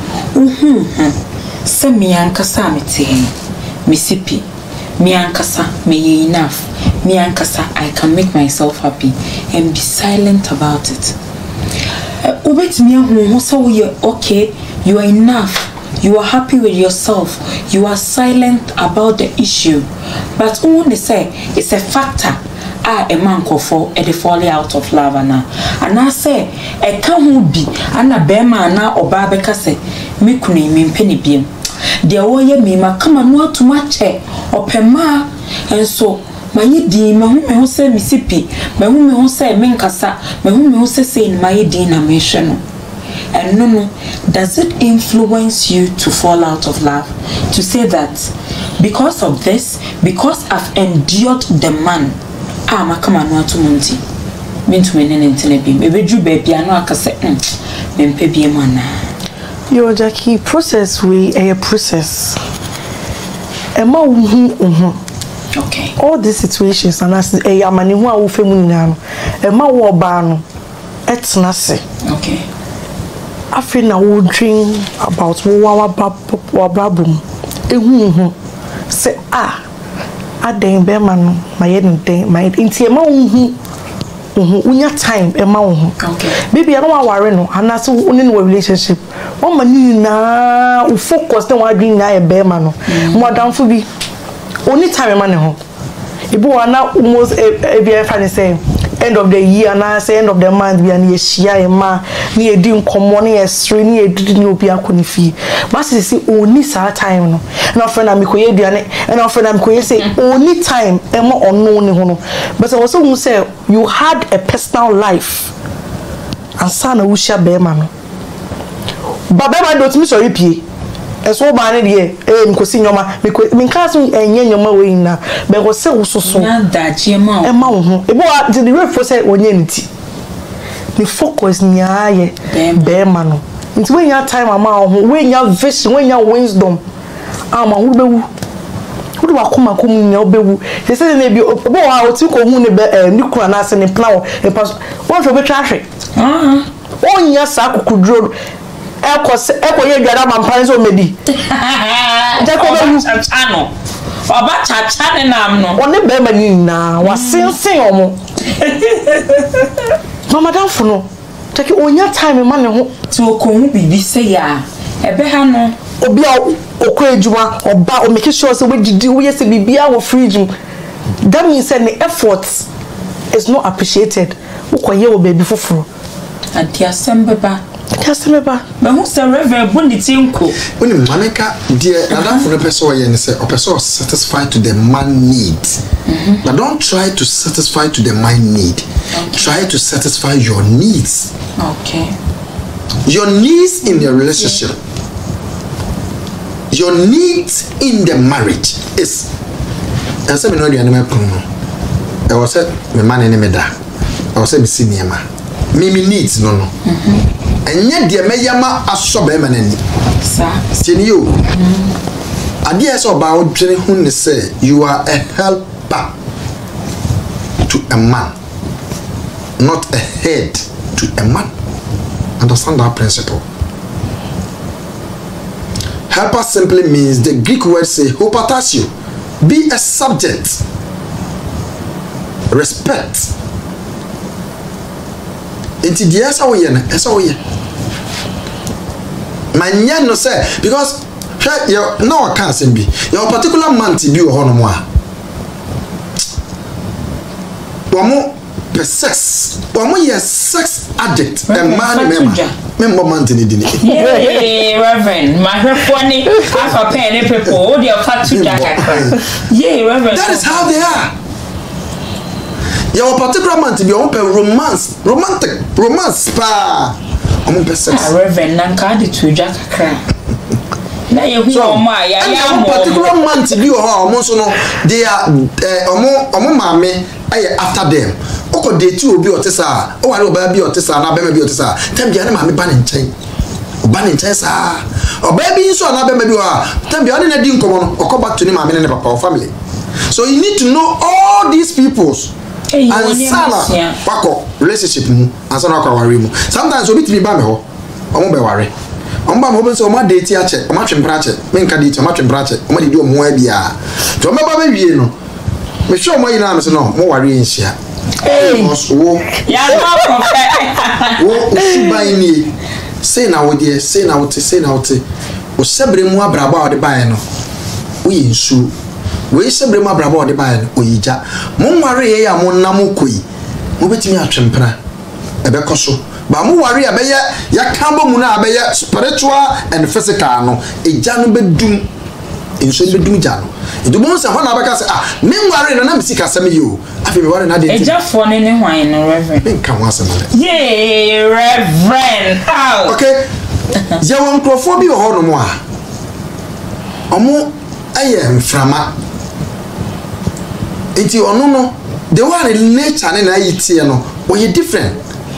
se me ankasa mete me sipi me ankasa me enough me ankasa I can make myself happy and be silent about it. Ubet me who so you okay, you are enough, you are happy with yourself, you are silent about the issue, but only say it's a factor. A man for the falling out of love and I say a can be and a bear man now or barbecue say me kuni mean penny beam. Dear warrior me ma come and not too much or pema and so my dear my who say Mississippi, my woman who say Minkasa, my woman who say my dear mission. And no, does it influence you to fall out of love? To say that because of this, because I've endured the man. Makama no atumunti mintu menene ntene bi mebeju baby ano akase mempe bi mana yo Jackie process we a process ema okay all these situations and as amani hu a wo femu nyina no ema wo ba no etna se okay afi na wo dream about wo wa babum ehu se aden be man my den my inti ema unya time ema okay baby I don't want worry no and so in a relationship one man na u focus na wa dream na e be man no mo adamfo bi only time ema ne ho ibo ana almost e be fa the same end of the year and I say end of the month we an yeshia ema ni edi nkomo ni estre ni edidi ni obi akoni fi but see only sa time no na friend am ko yeduane na friend am ko say only time ema ono ni ho no but also who say you had a personal life and sana wo sha be ma no baba ba do timi so repie eso ba ne de nkosi nyoma me kan so enye nyoma we na be go se wo soso na daje ma ema wo ho ebo the ref say onye nti the focus ni aye be ma no nti when your time ama ho when your vision when your wisdom ama wo bewu wo do akoma kom nya obewu they say na bi obo wa oti ko hu ne be ni kura na ase ne plan e pass won so be traffic onya sa kokudro eko ye dwara mampan so medi jako be chano oba chacha ne nam no one be ma ni na wasensen omo mama danfo no take onya time ma ne ho ti okohu bibi say ya ebe ha no obi a okọ ejuma oba o make sure say we didi we say bibia wo fridge that means say the effort is not appreciated ukoye wo baby foforo adi asembeba me hu say reverend boniti nko oni maneka dear adam for the person ye say o person satisfied to the man need but don't try to satisfy to the man need try to satisfy your needs okay your needs in the relationship your needs in the marriage is I say me no dey animal prono I was say me man any me da I was say me senior ma me needs no enye de me yama aso be manani sa tieni yo ade eso ba o dwene hu ne say you are a helper to a man not a head to a man understand that principle. Helper simply means the Greek word say hupatasio, be a subject, respect. Inti di esa wo ye na esa wo ye manya no say because you no can say be your particular man ti bi wo hono mo a womo sex womo ye sex addict and man member mountain did it. Yeah, Reverend, my funny half a penny people, all your fat to Jack. Yeah, Reverend. That is how they are. Your particular man to be open romance spa. Reverend Nankadi to Jack cry. Now you hear my particular man to be almost no, they are mammy after them. Oko day 2 obi otesa o wale oba bi otesa na bema bi otesa tem bia na ma me ba ne nchen sa o ba bi nso na bema bi wa tem bia na di nkomo no oko back to ni ma me ne papa or family. So you need to know all these peoples and sana wako relationship mu and sana wako wari mu. Sometimes obi timi ba me ho omo be ware omo ba me ho so omo date ache omo twempra ache me nka date omo twempra ache omo de omo a bia to omo ba wie no me sure omo yina me so no mo ware nhia. Hey, yeah, no prophet. Wo buy me. Say now what dear, say now what. O sebre mu abraba o de buy no. We nsu. We sebre mu abraba o de buy no. O yija. Mo nware ye ya mo nam koi. Mo betimi atwempra. Ebe koso. Ba mo ware abeye ya kambo mu na abeye spiritual and physical no. Eja no bedum. Nso bedum ja no. Edu mo se ho na abeka se me nware na misika same yo. Afi me ware na de. Eja fo ne hwan no Reverend. Me kan wa same le. Yeah, Reverend. How? Okay. Ya won krofo bi ho no mo a. Omo aye mframa. Enti ono no the one in nature na yitie no we different.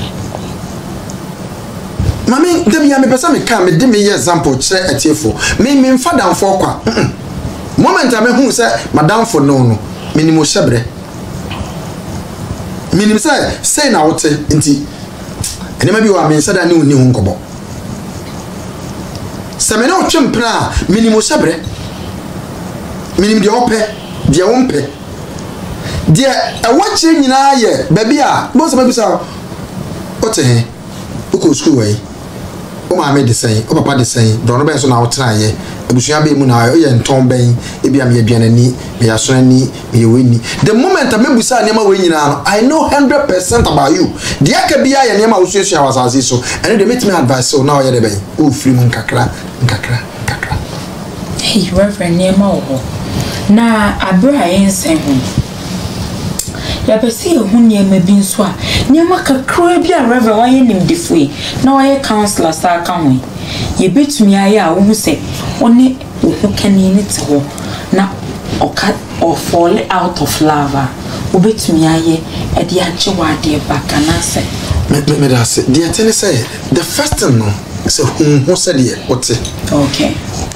Mami dem ya me pesa me kan me de me example kire etiefo. Me mfa dan fo kwa. Moment I hu say madam for no minimum shebre. Minimum say na wote nti enema bi wa me say da ne uni hu nkobo. Se me na otwempra minimum shebre. Minimum de ope, de wompe. De e wache nyina ye baby a bo se mabisa ote he uko school wey. O ma me de sen, o papa de sen, do no ben so na wotra ye. Ebusua be mu na ye nton ben e bia me aduanani me yasonani me yeweni. The moment I mebusa nema we nyina no I know 100% about you. De aka bia ye nema wo suasua wasase so and they make me advice so now ye de ben o free mu nkakra. Hey Reverend nema wo na abra yensen ho ya pese hu nema bi nso a nema kakra bi a Reverend wa ye nim defue na wa ye counselor sa ka ho ye betumi aye a wo se one wo kani ni te ho na oka or fall out of lava wo betumi aye e de ache wa de baka na se me da se de tell say the first thing no say hu said ye ote okay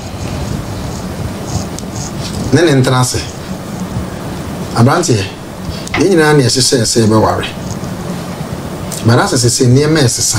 nene ntrase abrantie ye nyina na yesese se be ware marasa se ne mesesa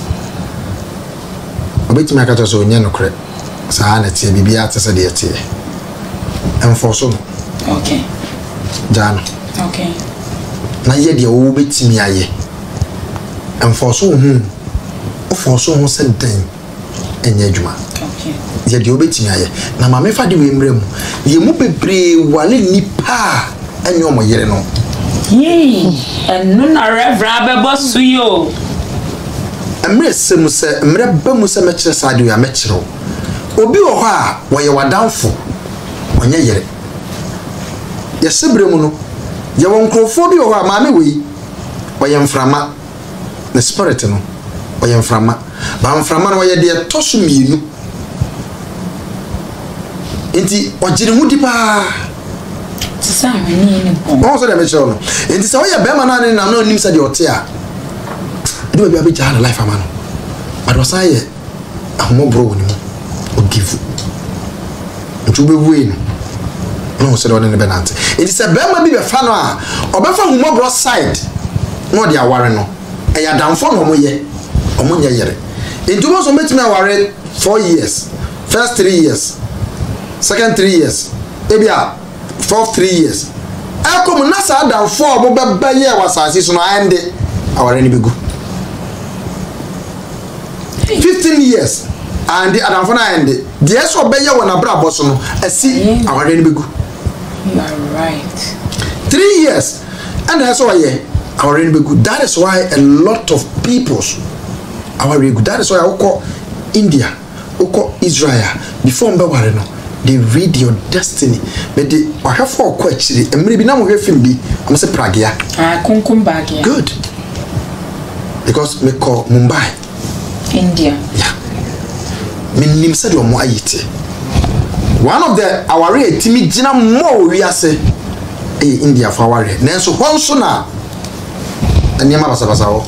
obetimi akato so nya nokre saa na tie bibia tese de tie enforso okay jano okay na ye de wo betimi aye enforso hu oforso hu se den enye adwuma okay ye de obetimi aye na ma me fa de we mrem ye mu bebre wale nipa enyo mo yere no yee enu na Reverend abebo suyo amre semu se mre ba mu se me kire sadio ya me kire obi wo ho a wo ye wadanfo onye yere ye sebre mu no ye won krofo bi wo ho a ma me we wo ye mframa the spirit no wo ye mframa ba mframa no wo ye de tosu mienu enti ojire hu dipa tisa ni bon o so de me kire no enti se wo ye be ma na ne na no nim se de ote a do be abija na life amano but was I ahomo bro woni mu o give ntu be we no se do ne benante it is a be ma bi be fa no a obefa homo bro side no de aware no e ya danfo no mo ye omo nya yere ntu mo so metimi aware 4 years first 3 years second 3 years ebia fourth 3 years akom na sa danfo mo be ye wasase so no ande aware ni begu 15 years and the adamfona and the so be ye wona bra boss no asi aware ni begu you are right 3 years and that's why aware ni begu that is why a lot of peoples our very good. That is why I call India, I call Israel before mbaware no they read your destiny. But the I have for actually and maybe now we have film be I'm say Prague. Kunkum Bagia. Good. Because me call Mumbai. India. Yeah. Me nim said mo ayite. One of the our timi gina more we are say India for our nanso hon so na anyama basabasa ho.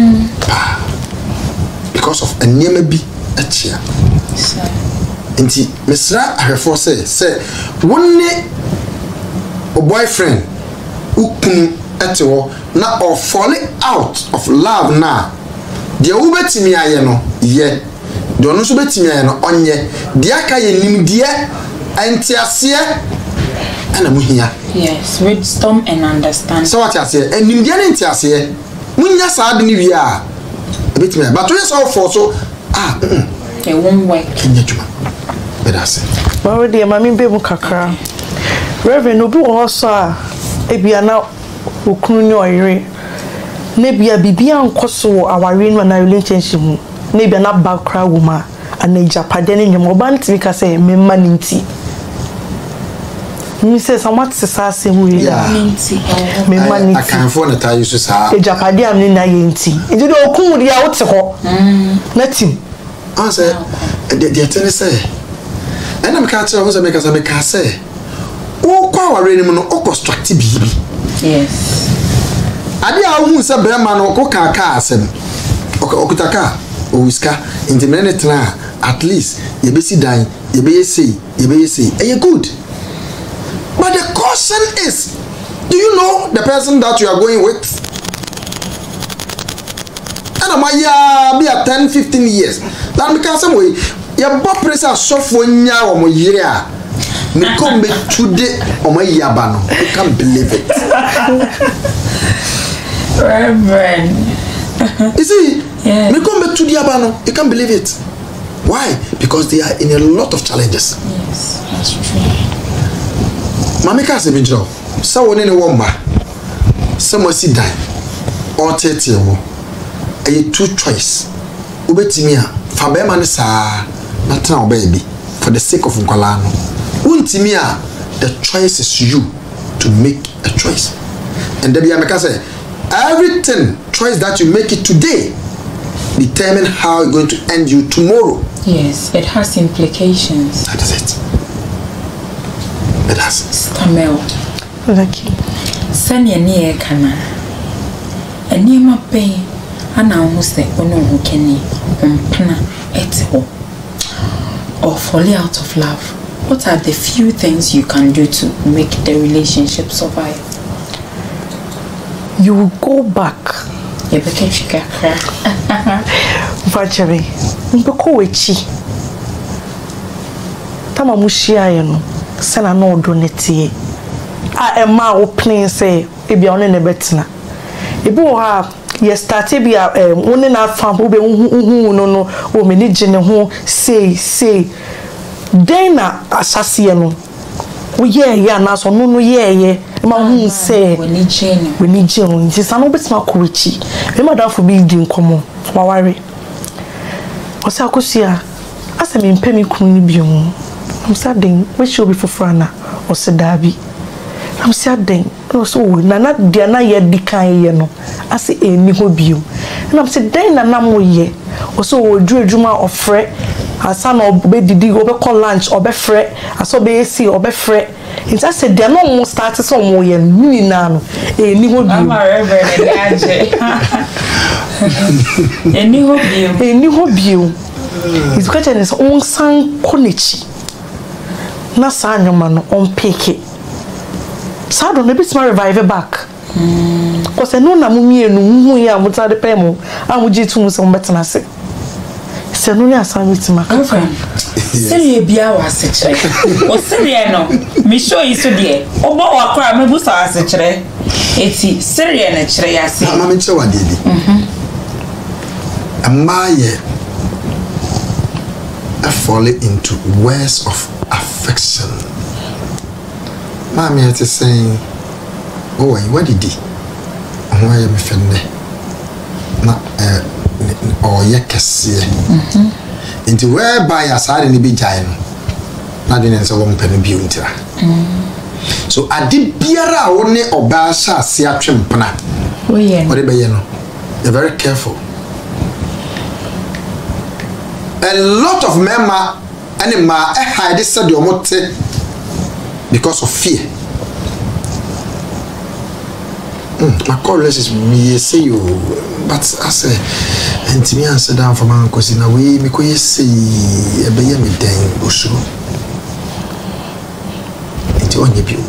Because of anyama bi achia. Nti mesra ahwefo say wonne o boyfriend ukunu etewo na or falling out of love na de wo betimi aye no ye de ono so betimi aye no onye de aka ye nimdie antiase ana muhia. Yes, wisdom and understanding. So what you say nimdie na antiase munya saade ni wi a betimi but we so for so it won't work. Kenya juma bedase well de mami be mu kakra reverend obi wo so a ebia na okunu ni oyire na bia bibia nkoso aware no na relationship mu na bia na background woman ana japade ne nyem oba ntimi ka say memma ni nti mi say somewhat sesase mu ya memma ni nti akan for na tayi so sa japade am ni na ye nti nti do okunu dia wote ho na tim say the ten say and me ka tell me say me ka say o kwa aware ni mu no o construct bibi. Yes. Ade a hu se brema no ko kaka asem. Okutaka o wiska intimene tena at least ye be si dan ye be say e good. But the question is, do you know the person that you are going with? And amaya be at 10-15 years. That me can say we ye bo pressure sofo nya wo mo yire a me come today on my yabano. I can't believe it. Reverend. You see, yeah. Me come back to the yabano. You can't believe it. Why? Because they are in a lot of challenges. Yes, that's true. Mami ka se binjro. So one in a womba. Someone sit down. Or 30 wo. A two choice. Ubetimia. Fabe man sa na tena baby for the sake of nkwala no. Untimia, the choice is you to make a choice. And then I say, everything choice that you make it today determine how it's going to end you tomorrow. Yes, it has implications. That is it. It has. Stamel. Lucky. Send your near cana. A near my pay. And now who say, oh no, who can ye? Or falling out of love. What are the few things you can do to make the relationship survive? You will go back. You became chica. Vajere, mbeko wechi. Tama mushia yeno. Sena no donate. Emma opening say ebi one ne betina. Ebi wo ha ye start bi one na fam wo be hu no wo me ni gene ho say then na asase no wo ye na so no ye ma hu say we ni gene nti sa no betima ko wechi e ma da fo bi di nkomo ma ware o sa kosia asa me mpemi kunu ni bi ho am sa den we show bi fofora na o se dabi am sa den no so na dia na ye di kan ye no ase eni ho bio na am se den na mo ye o so wo dwuma ofre asa na obedidi obekọ lunch obefre aso be esi obefre nta se de no mo start so mo ye ni na no eni ho bio ama reverend age eni ho bio is question is on san konechi na sa nyoma no on peke sa do no bit ma revive back cause no na mo mienu hu ya mo tade pe mo amuji tu mo se mo betena se se no ya sa mit ma ka Seri bia wa sechere. O seri no. Me show you so there. Obo wa kra me busa wa sechere. Eti seri na chere ya se. Mama me che wa dedi. Amaye I fall into words of affection. Mama is saying, "Oh, what did he? Why am I offended?" na or ye kese nti whereby asare ni bi jai no na de ne se wo mpa no bi untira so ade biara wo ne oba sha ase atwempena oye what be ye no you're very careful. A lot of men and ma hide said your motte because of fear. My college is me say you, but I say, and to me answer down for my uncle in a way because you say a baby me dang or so. It's on you.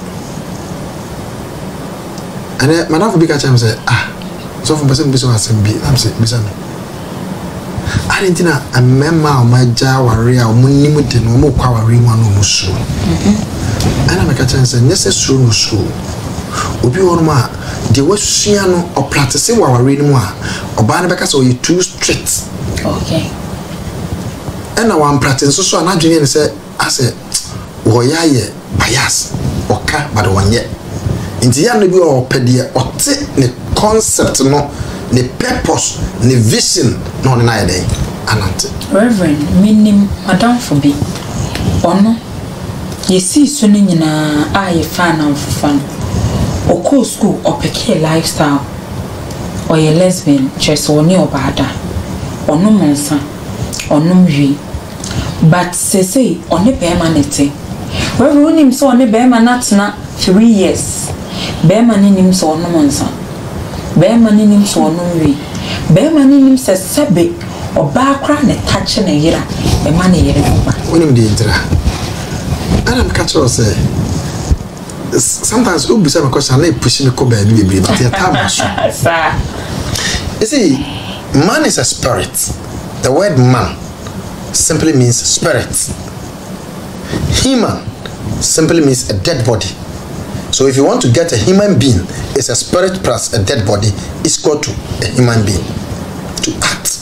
And my love will be catching say, so from person business and be, I'm saying, I didn't know a member of my Jawari or Munimut no more quawari one no so. And I'm a catching say, necessary no so. Obi on ma, the Westiano or practicing Wawari no or Barnabas or you too strict. Okay. And I want practice so I'm not say, I said, Woyaye, bias, or car, but one yet. In the end, we are pedia or take the concept no. The purpose, the vision, no na day. Anante. Reverend, minim madam for be. Ono. Ye see suni nyina aye fan and fun. Oko school or peke lifestyle. Or ye lesbian, chess or ni obada. Ono monsa. Ono mwi. But say one permanente. Reverend him so one permanent 3 years. Permanent him so ono monsa. Bema ninim so no wi bema ninim se sebe oba kra ne tache ne yira e ma ne yire ba wonim de intera adam catch us say sometimes we say because I push me ko ba bi but your time sir you see man is a spirit. The word man simply means spirit. Human simply means a dead body. So if you want to get a human being, it's a spirit plus a dead body is equal to a human being to act.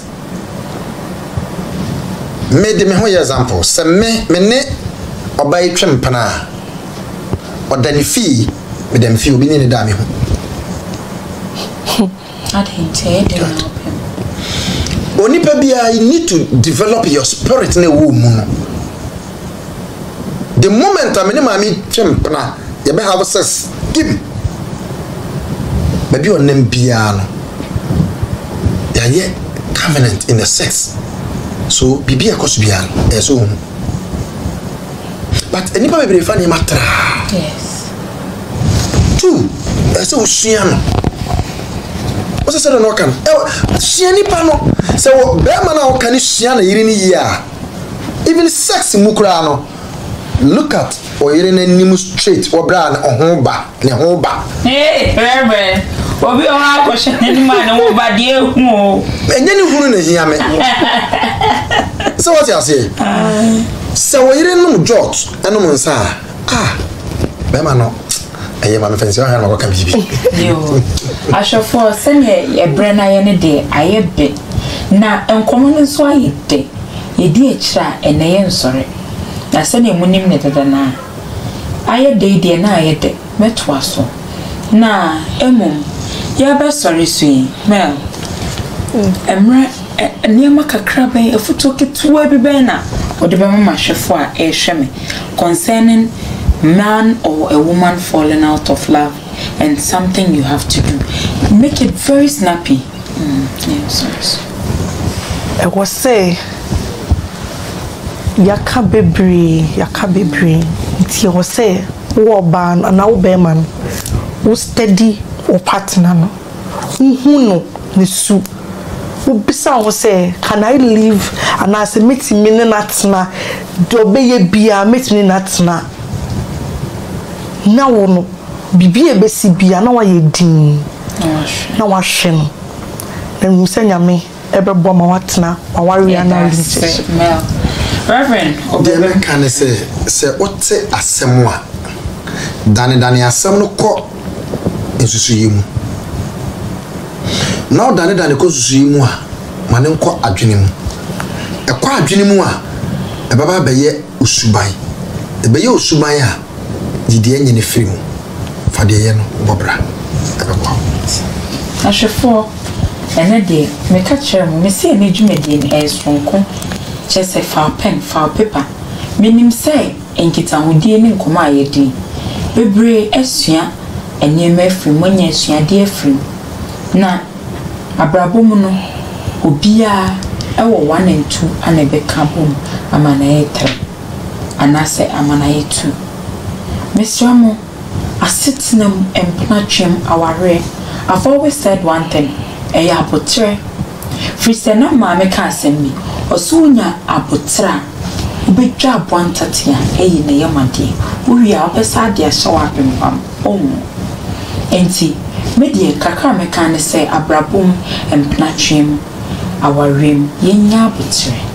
Made me one example. Se me ne obey twempana. Or then fee me dem fee obi ni da me ho. Onipa bia you need to develop your spirit na wo mu no. The moment I me twempana you may have sex. Give me. Maybe your name piano. They are yet covenant in the sex. So, Bibi a cosbian, as own. But anybody may find him at yes. 2. As a Shiano. What's I said on Okan? Shiani Pano. So, Bermana can Shiana Irini. Even sex in Mukrano. Look at. Or Irene Nimus straight or brand or hoba, ne hoba. Hey, Reverend, or be all question any man over dear mo. And then you wouldn't hear me. So what you say? So Irene George and no one say, Bemano, I am a fancy. I have no can be. I shall for send ye a brand any day. I a bit. Now, uncommon so I day. Ye dear cha and I am sorry. I send him winning better than I. I day dear na I day. Met was so. Na, emum. Ya best sorry swing. Mel. Emra, near Maka Crabbe, a foot took it to every banner. Or the Bama Shafua, a shemme. Concerning man or a woman falling out of love and something you have to do. Make it very snappy. Yeah, sorry. I was say. Yaka bebre nti ho say wo ban na wo be man wo steady wo partner no hu no ne su wo bisa wo say can I live and as meet me na tena do be ye bia meet me na tena na wo no bibie be si bia na wa ye din na wa hwe no na mu senya me ebe bo ma wa tena wa wari analysis Reverend, Obey can say what say asemwa. Dani asem no ko ensusu yimu. Now dani ko susu yimu a mane nko adwene mu. E kwa adwene mu a e baba beye usuban. E beye usuban a didi enye ne firi mu. Fa de ye no bobra. E be kwa. Ashefo ene de me ka kire mo me se ene dwumadi ne sonko chese fa pen fa paper menim se enkita hodie ne nkoma ayedi bebre asua ene ma afri monya asua de afri na abrabo mu no obia ewo 1 and 2 ana be kabum amana e 3 anase amana e 2 mesramo asitnam empnachem aware. I've always said one thing eya abotre frisena ma me ka asemi osunya abotra ubetwa abwantatia eyi ne yamade uwi a obesa de ahyawa apempam omu enti medie kakra me ka ne se abrabom empnachem awarem yenya abotre